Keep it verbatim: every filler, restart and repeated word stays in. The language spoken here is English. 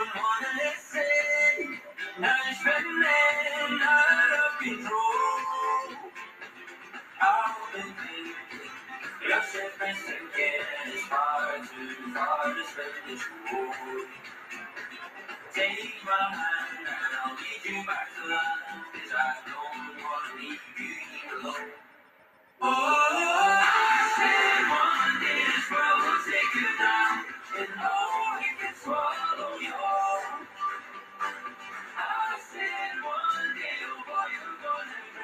wanna listen. Now you're spinning out of control. I've been thinking, your ship is sinking. It's far too far to spend this road. Take my hand and I'll lead you back to land. 'Cause I don't wanna leave you here alone.